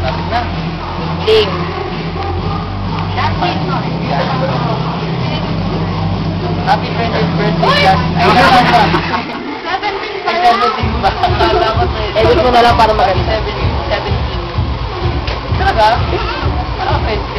Lapit na. Ding. Happy 20th birthday, Jack. Ay, naman ba? 17 ba? Akala ko Edit mo na lang para maganda. 17. Talaga? Okay.